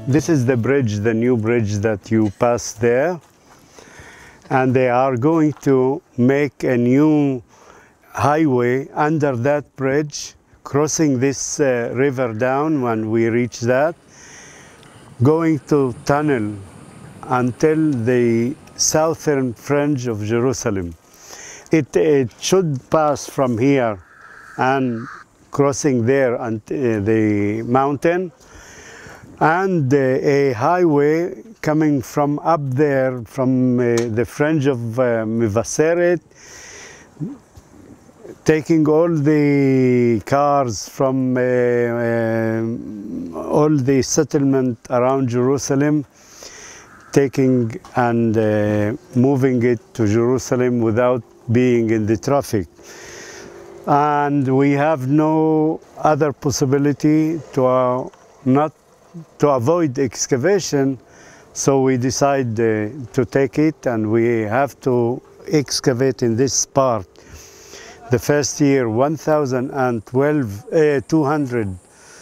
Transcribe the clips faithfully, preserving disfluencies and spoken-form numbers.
This is the bridge, the new bridge that you pass there. And they are going to make a new highway under that bridge, crossing this uh, river down when we reach that, going to tunnel until the southern fringe of Jerusalem. It, it should pass from here and crossing there and uh, the mountain, and uh, a highway coming from up there from uh, the fringe of uh, Mevaseret, taking all the cars from uh, uh, all the settlement around Jerusalem, taking and uh, moving it to Jerusalem without being in the traffic. And we have no other possibility to uh, not to avoid excavation, so we decide uh, to take it, and we have to excavate in this part. The first year, one thousand twelve, uh, two hundred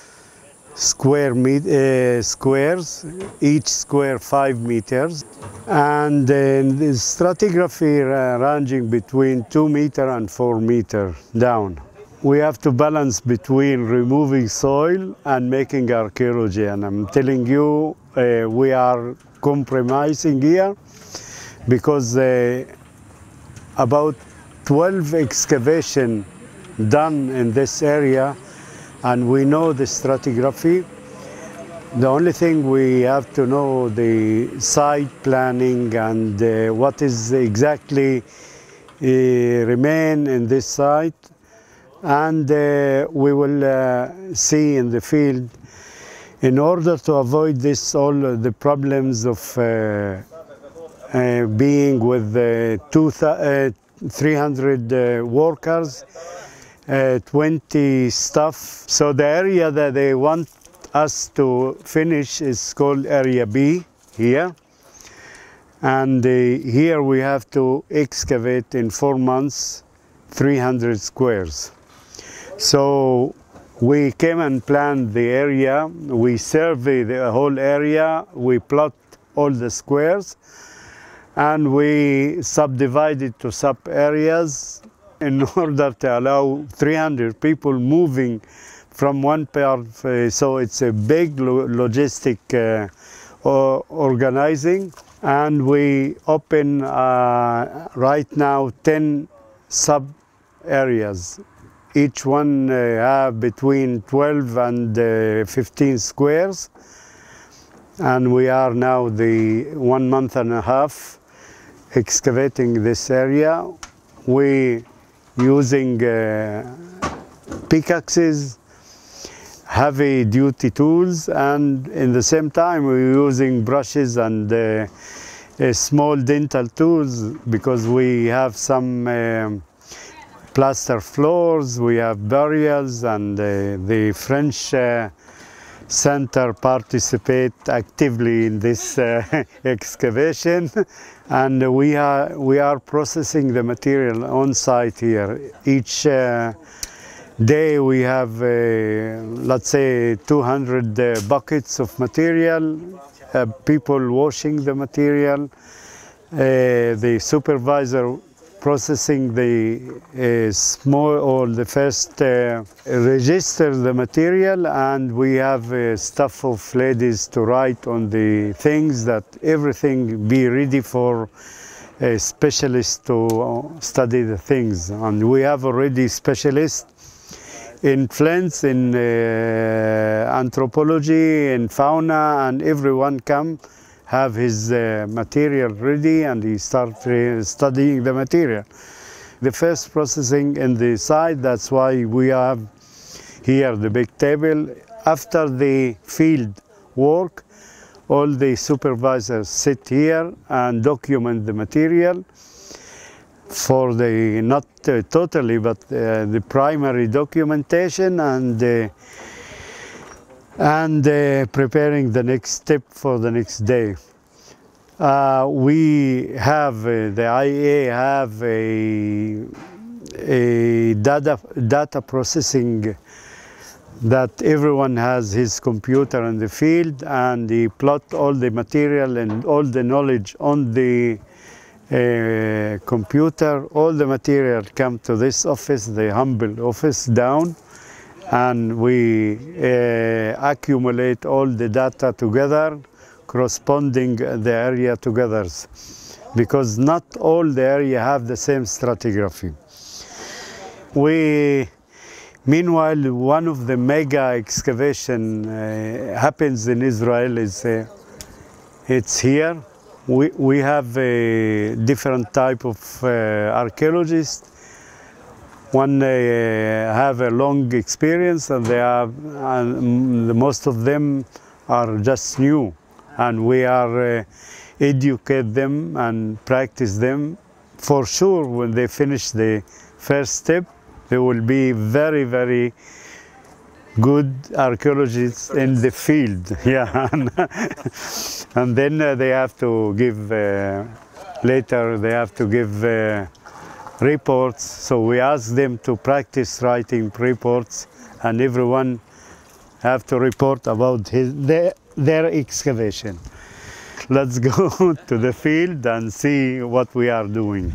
square met uh, squares, each square five meters, and uh, the stratigraphy uh, ranging between two meter and four meter down. We have to balance between removing soil and making archaeology, and I'm telling you, uh, we are compromising here because uh, about twelve excavation done in this area, and we know the stratigraphy. The only thing we have to know the site planning and uh, what is exactly uh, remain in this site, and uh, we will uh, see in the field, in order to avoid this all the problems of uh, uh, being with uh, two, uh, three hundred uh, workers, uh, twenty staff. So the area that they want us to finish is called Area B here. And uh, here we have to excavate in four months, three hundred squares. So we came and planned the area, we survey the whole area, we plot all the squares, and we subdivide it to sub areas in order to allow three hundred people moving from one part. Uh, so it's a big lo logistic uh, organizing, and we open uh, right now ten sub areas. Each one uh, have between twelve and uh, fifteen squares, and we are now the one month and a half excavating this area. We using uh, pickaxes, heavy duty tools, and in the same time we're using brushes and uh, uh, small dental tools, because we have some um, plaster floors, we have burials, and uh, the French uh, Center participate actively in this uh, excavation, and we are we are processing the material on site here. Each uh, day we have, uh, let's say, two hundred uh, buckets of material, uh, people washing the material, uh, the supervisor processing the uh, small or the first uh, register the material, and we have a staff of ladies to write on the things, that everything be ready for a specialist to study the things. And we have already specialists in plants, in uh, anthropology, in fauna, and everyone come have his uh, material ready, and he start uh, studying the material. The first processing in the site, that's why we have here the big table. After the field work, all the supervisors sit here and document the material for the, not uh, totally, but uh, the primary documentation, and uh, and uh, preparing the next step for the next day. Uh, we have, uh, the I A have a, a data, data processing that everyone has his computer in the field and he plot all the material and all the knowledge on the uh, computer. All the material come to this office, the humble office down, and we uh, accumulate all the data together, corresponding the area together, because not all the area have the same stratigraphy. We Meanwhile, one of the mega excavation uh, happens in Israel is uh, it's here. We, we have a different type of uh, archaeologists. One uh, have a long experience, and they have, and most of them are just new, and we are uh, educate them and practice them. For sure, when they finish the first step, they will be very, very good archaeologists in the field. Yeah, and then uh, they have to give, uh, later they have to give uh, reports. So we ask them to practice writing reports, and everyone have to report about his, their, their excavation. Let's go to the field and see what we are doing.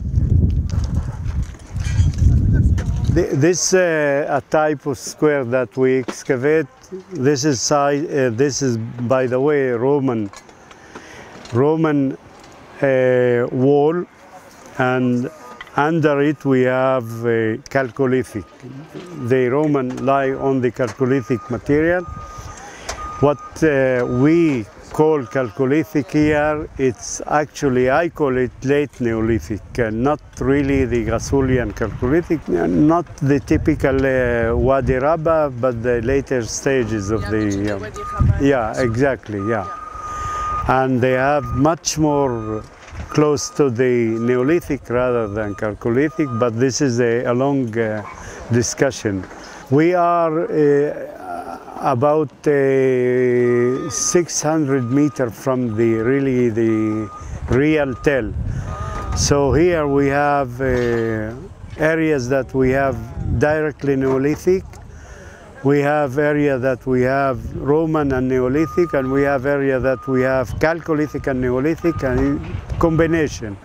This uh, a type of square that we excavate. This is size. Uh, this is, by the way, Roman Roman uh, wall, and under it we have uh, Chalcolithic. The Roman lie on the Chalcolithic material. What uh, we call Chalcolithic here, it's actually, I call it late Neolithic, uh, not really the Ghassulian Chalcolithic, not the typical uh, Wadi Rabba, but the later stages of yeah, the... Um, the yeah, exactly, yeah. yeah. And they have much more close to the Neolithic rather than Chalcolithic, but this is a, a long uh, discussion. We are uh, about uh, six hundred meters from the really the real tell. So here we have uh, areas that we have directly Neolithic, we have area that we have Roman and Neolithic, and we have area that we have Chalcolithic and Neolithic, and combination.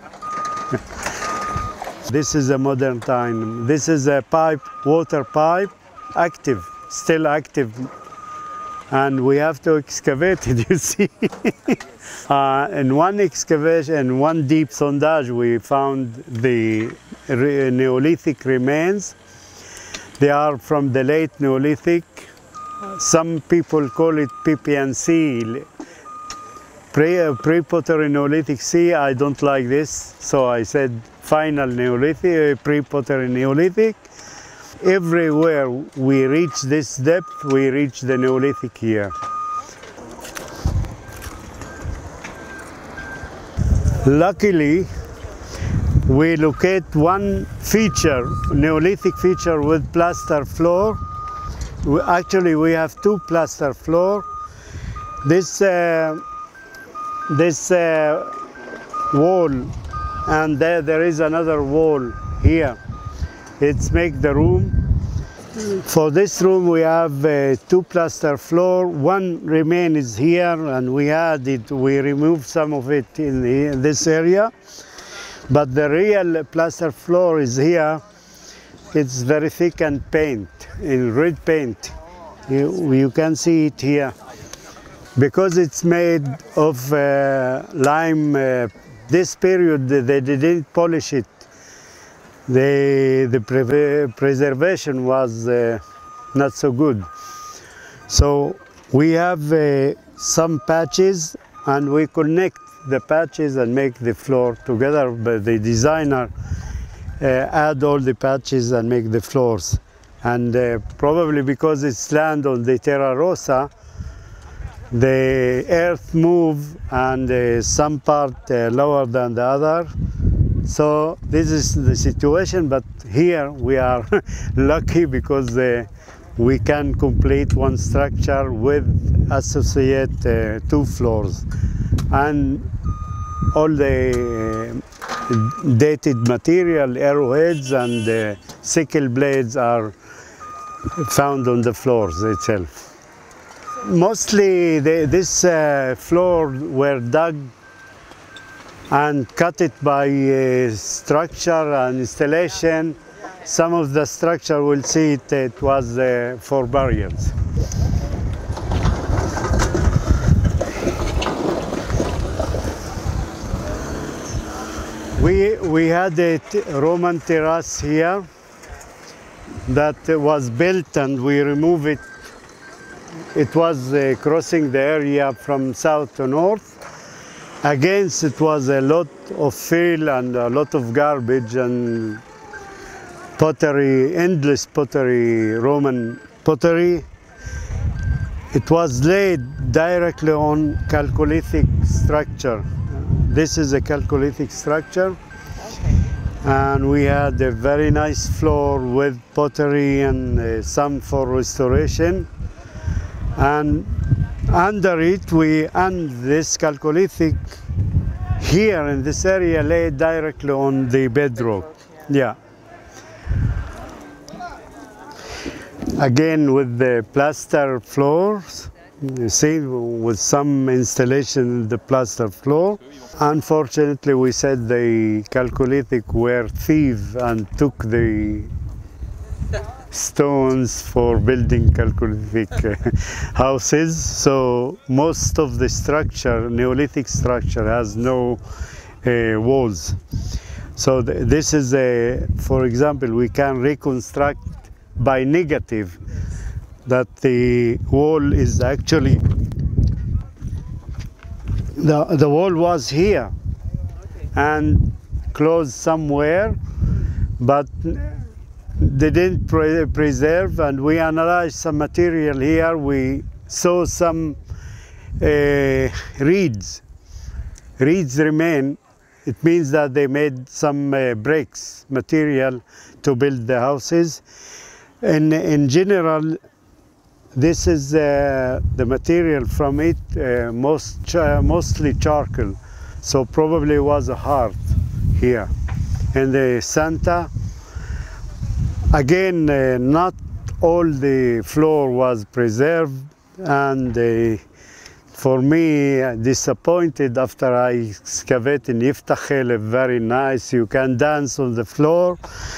This is a modern time. This is a pipe, water pipe, active, still active. And we have to excavate it, you see. uh, in one excavation, in one deep sondage, we found the re Neolithic remains. They are from the late Neolithic. Some people call it P P N C, Pre-Pottery Neolithic C. I don't like this, so I said final Neolithic, Pre-Pottery Neolithic. Everywhere we reach this depth, we reach the Neolithic here. Luckily, we locate one feature, Neolithic feature with plaster floor. We, actually, we have two plaster floor. This, uh, this uh, wall, and there, there is another wall here. It's make the room. For this room we have uh, two plaster floor. One remain is here, and we had it, we removed some of it in, the, in this area. But the real plaster floor is here. It's very thick and paint, in red paint. You, you can see it here. Because it's made of uh, lime, uh, this period they didn't polish it. The, the pre preservation was uh, not so good. So we have uh, some patches, and we connect the patches and make the floor together. But the designer uh, add all the patches and make the floors. And uh, probably because it's land on the Terra Rossa, the earth move, and uh, some part uh, lower than the other. So this is the situation, but here we are lucky because uh, we can complete one structure with associate uh, two floors. And all the uh, dated material, arrowheads and uh, sickle blades are found on the floors itself. Mostly the, this uh, floor were dug and cut it by uh, structure and installation. Some of the structure will see it, it was uh, for burials. We, we had a Roman terrace here that was built and we removed it. It was uh, crossing the area from south to north. Against it was a lot of fill and a lot of garbage and pottery, endless pottery, Roman pottery. It was laid directly on Chalcolithic structure. This is a Chalcolithic structure, and we had a very nice floor with pottery and uh, some for restoration. And under it, we and this Chalcolithic here in this area laid directly on the bedrock. Yeah. Again with the plaster floors. You see, with some installation in the plaster floor. Unfortunately, we said the Chalcolithic were thieves and took the stones for building Chalcolithic houses. So most of the structure, Neolithic structure, has no uh, walls. So th this is a, for example, we can reconstruct by negative that the wall is actually, the, the wall was here and closed somewhere, but they didn't pre preserve, and we analyzed some material here. We saw some uh, reeds. Reeds remain. It means that they made some uh, bricks material to build the houses. In, in general, this is uh, the material from it, uh, most ch mostly charcoal, so probably was a heart here. And the Santa, again, uh, not all the floor was preserved, and uh, for me, uh, disappointed after I excavated in Yiftach Elef, very nice, you can dance on the floor.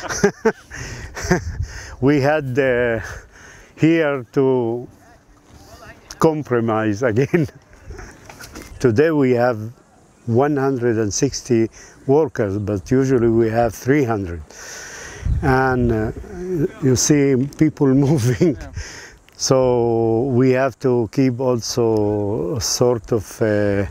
We had uh, here to compromise again. Today we have one hundred sixty workers, but usually we have three hundred. And uh, you see people moving. So we have to keep also a sort of, uh,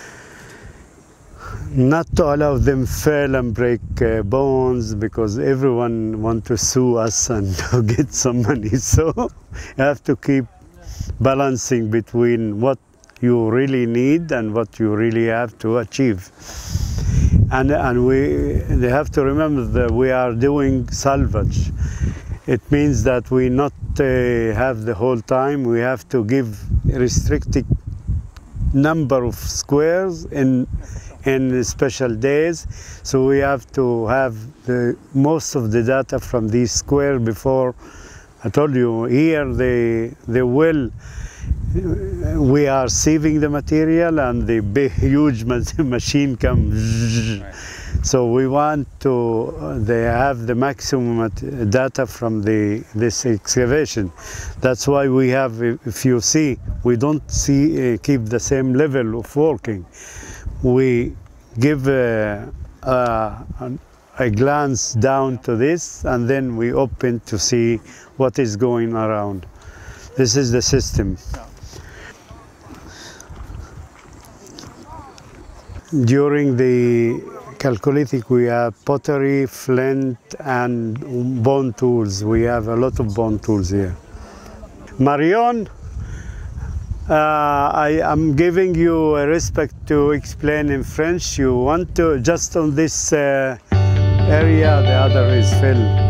not to allow them fail and break uh, bones, because everyone wants to sue us and to get some money. So you have to keep balancing between what you really need and what you really have to achieve. And, and we they have to remember that we are doing salvage. It means that we not uh, have the whole time. We have to give a restricted number of squares in in special days. So we have to have the most of the data from these squares before. I told you here they they will. We are sieving the material and the big huge machine comes. Right. So we want to uh, they have the maximum data from the this excavation. That's why we have, if you see, we don't see uh, keep the same level of working. We give a, a, a glance down to this, and then we open to see what is going around. This is the system. During the Chalcolithic, we have pottery, flint, and bone tools. We have a lot of bone tools here. Marion, uh, I am giving you a respect to explain in French. You want to, just on this uh, area, the other is Phil.